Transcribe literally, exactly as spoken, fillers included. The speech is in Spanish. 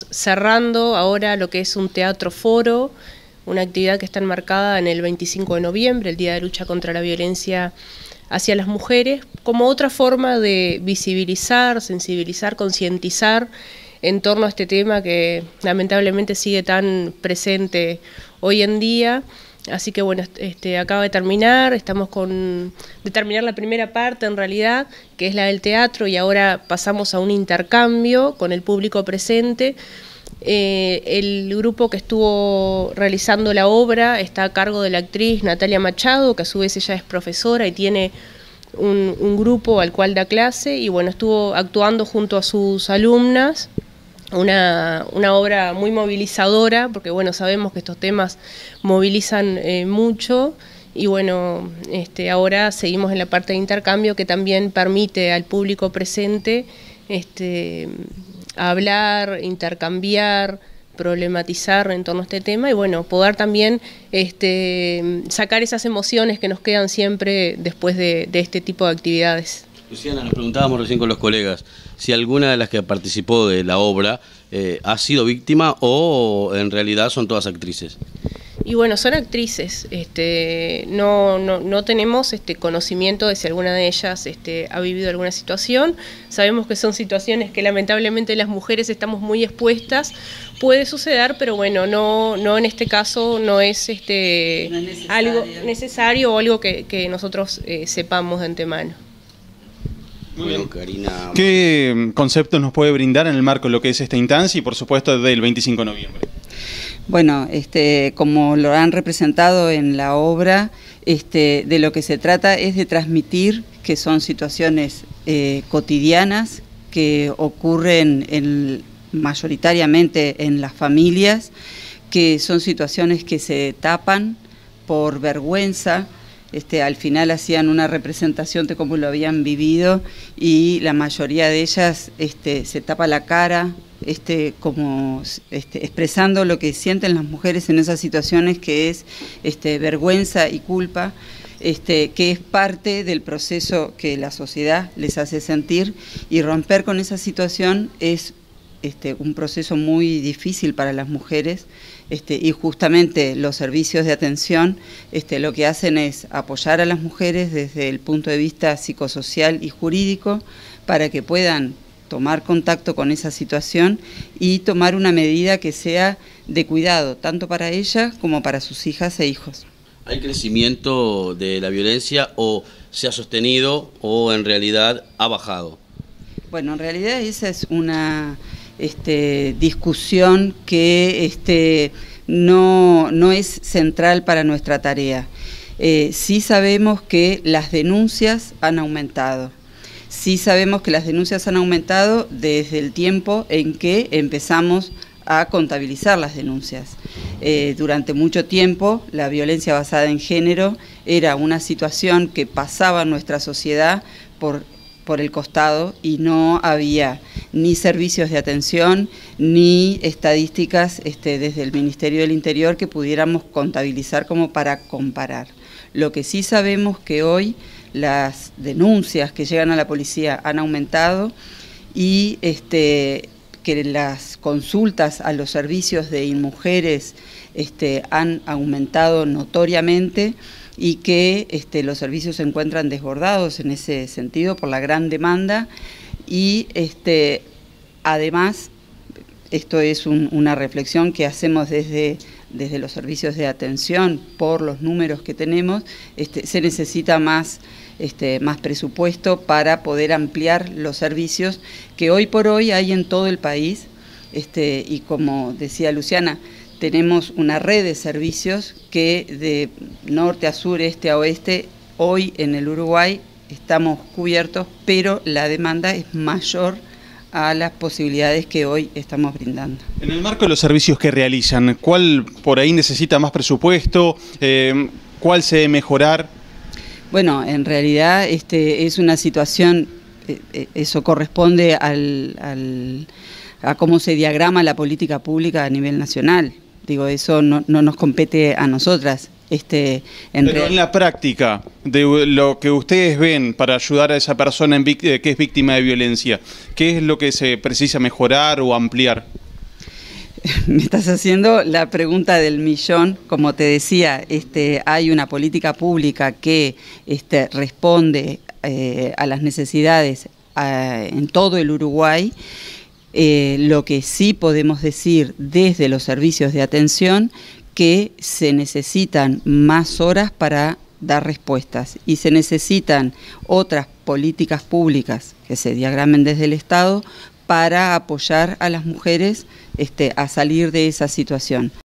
cerrando ahora lo que es un teatro foro, una actividad que está enmarcada en el veinticinco de noviembre, el Día de Lucha contra la Violencia hacia las Mujeres, como otra forma de visibilizar, sensibilizar, concientizar en torno a este tema que lamentablemente sigue tan presente hoy en día. Así que bueno, este, acaba de terminar, estamos con de terminar la primera parte en realidad, que es la del teatro, y ahora pasamos a un intercambio con el público presente. Eh, el grupo que estuvo realizando la obra está a cargo de la actriz Natalia Machado, que a su vez ella es profesora y tiene un, un grupo al cual da clase, y bueno, estuvo actuando junto a sus alumnas. Una, una obra muy movilizadora, porque bueno, sabemos que estos temas movilizan eh, mucho, y bueno, este, ahora seguimos en la parte de intercambio que también permite al público presente este, hablar, intercambiar, problematizar en torno a este tema, y bueno, poder también este, sacar esas emociones que nos quedan siempre después de, de este tipo de actividades. Luciana, nos preguntábamos recién con los colegas si alguna de las que participó de la obra eh, ha sido víctima o en realidad son todas actrices. Y bueno, son actrices, este, no, no, no tenemos este, conocimiento de si alguna de ellas este, ha vivido alguna situación. Sabemos que son situaciones que lamentablemente las mujeres estamos muy expuestas, puede suceder, pero bueno, no, no en este caso no es, este, no es necesario. algo necesario o algo que, que nosotros eh, sepamos de antemano. Muy bien, Karina. ¿Qué conceptos nos puede brindar en el marco de lo que es esta instancia y por supuesto del veinticinco de noviembre? Bueno, este, como lo han representado en la obra, este, de lo que se trata es de transmitir que son situaciones eh, cotidianas que ocurren en, mayoritariamente en las familias, que son situaciones que se tapan por vergüenza. Este, al final hacían una representación de cómo lo habían vivido y la mayoría de ellas este, se tapa la cara, este, como este, expresando lo que sienten las mujeres en esas situaciones, que es este, vergüenza y culpa, este, que es parte del proceso que la sociedad les hace sentir, y romper con esa situación es Este, un proceso muy difícil para las mujeres, este, y justamente los servicios de atención este, lo que hacen es apoyar a las mujeres desde el punto de vista psicosocial y jurídico para que puedan tomar contacto con esa situación y tomar una medida que sea de cuidado, tanto para ellas como para sus hijas e hijos. ¿Hay crecimiento de la violencia o se ha sostenido o en realidad ha bajado? Bueno, en realidad esa es una Este, discusión que este, no, no es central para nuestra tarea. Eh, sí sabemos que las denuncias han aumentado, sí sabemos que las denuncias han aumentado desde el tiempo en que empezamos a contabilizar las denuncias. Eh, durante mucho tiempo la violencia basada en género era una situación que pasaba en nuestra sociedad por por el costado y no había ni servicios de atención ni estadísticas este, desde el Ministerio del Interior que pudiéramos contabilizar como para comparar. Lo que sí sabemos que hoy las denuncias que llegan a la policía han aumentado y este, que las consultas a los servicios de Inmujeres este, han aumentado notoriamente, y que este, los servicios se encuentran desbordados en ese sentido por la gran demanda, y este, además, esto es un, una reflexión que hacemos desde, desde los servicios de atención por los números que tenemos, este, se necesita más, este, más presupuesto para poder ampliar los servicios que hoy por hoy hay en todo el país, este, y como decía Luciana, tenemos una red de servicios que de norte a sur, este a oeste, hoy en el Uruguay estamos cubiertos, pero la demanda es mayor a las posibilidades que hoy estamos brindando. En el marco de los servicios que realizan, ¿cuál por ahí necesita más presupuesto? Eh, ¿Cuál se debe mejorar? Bueno, en realidad este, es una situación, eh, eso corresponde al, al, a cómo se diagrama la política pública a nivel nacional. Digo, eso no, no nos compete a nosotras. Este, en Pero en la práctica, de lo que ustedes ven para ayudar a esa persona en, que es víctima de violencia, ¿qué es lo que se precisa mejorar o ampliar? Me estás haciendo la pregunta del millón. Como te decía, este, hay una política pública que este, responde eh, a las necesidades a, en todo el Uruguay. Eh, lo que sí podemos decir desde los servicios de atención, que se necesitan más horas para dar respuestas y se necesitan otras políticas públicas que se diagramen desde el Estado para apoyar a las mujeres este, a salir de esa situación.